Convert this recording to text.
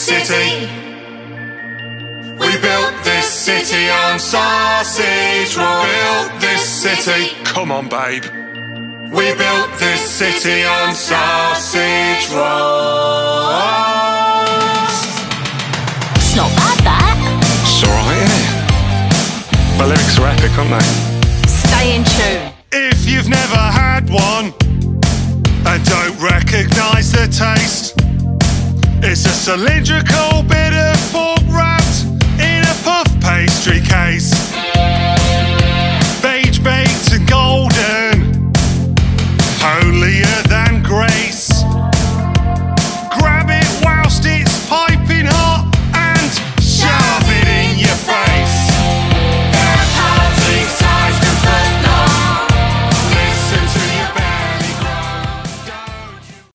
city. We built this city on sausage rolls. Built this city. Come on, babe. We built this city on sausage rolls. It's not bad, that. It's alright, innit? The lyrics are epic, aren't they? Stay in tune. If you've never had one and don't recognise the taste, it's a cylindrical bit of pork wrapped in a puff pastry case.